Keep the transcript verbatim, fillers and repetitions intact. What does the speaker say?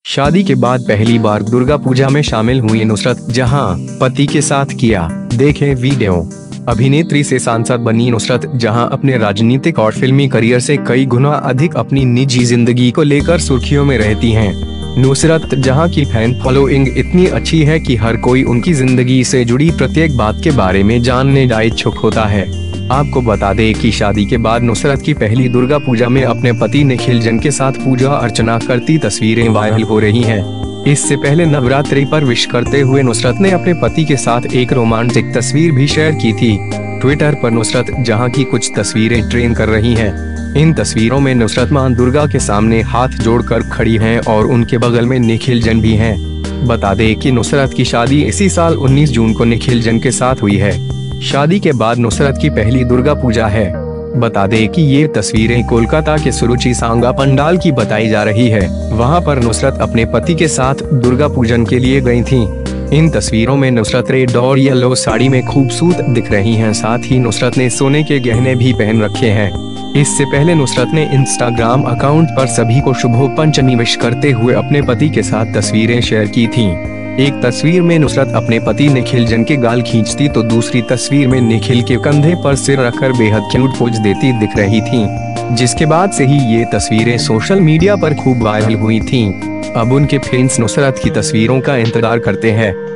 शादी के बाद पहली बार दुर्गा पूजा में शामिल हुई नुसरत, जहां पति के साथ किया। देखें वीडियो। अभिनेत्री से सांसद बनी नुसरत, जहां अपने राजनीतिक और फिल्मी करियर से कई गुना अधिक अपनी निजी जिंदगी को लेकर सुर्खियों में रहती हैं। नुसरत, जहां की फैन फॉलोइंग इतनी अच्छी है कि हर कोई उनकी जिंदगी से जुड़ी प्रत्येक बात के बारे में जानने का इच्छुक होता है। आपको बता दें कि शादी के बाद नुसरत की पहली दुर्गा पूजा में अपने पति निखिल जैन के साथ पूजा अर्चना करती तस्वीरें वायरल हो रही हैं। इससे पहले नवरात्रि पर विश करते हुए नुसरत ने अपने पति के साथ एक रोमांटिक तस्वीर भी शेयर की थी। ट्विटर पर नुसरत जहां की कुछ तस्वीरें ट्रेंड कर रही हैं। इन तस्वीरों में नुसरत मां दुर्गा के सामने हाथ जोड़कर खड़ी हैं और उनके बगल में निखिल जैन भी हैं। बता दें कि नुसरत की शादी इसी साल उन्नीस जून को निखिल जैन के साथ हुई है। शादी के बाद नुसरत की पहली दुर्गा पूजा है। बता दें कि ये तस्वीरें कोलकाता के सुरुचि सांगा पंडाल की बताई जा रही है। वहां पर नुसरत अपने पति के साथ दुर्गा पूजन के लिए गई थीं। इन तस्वीरों में नुसरत रेड और येलो साड़ी में खूबसूरत दिख रही हैं। साथ ही नुसरत ने सोने के गहने भी पहन रखे हैं। इससे पहले नुसरत ने इंस्टाग्राम अकाउंट पर सभी को शुभ पंचमी विश करते हुए अपने पति के साथ तस्वीरें शेयर की थीं। एक तस्वीर में नुसरत अपने पति निखिल जैन के गाल खींचती तो दूसरी तस्वीर में निखिल के कंधे पर सिर रखकर बेहद क्यूट पोज देती दिख रही थीं, जिसके बाद से ही ये तस्वीरें सोशल मीडिया पर खूब वायरल हुई थीं। अब उनके फैंस नुसरत की तस्वीरों का इंतजार करते हैं।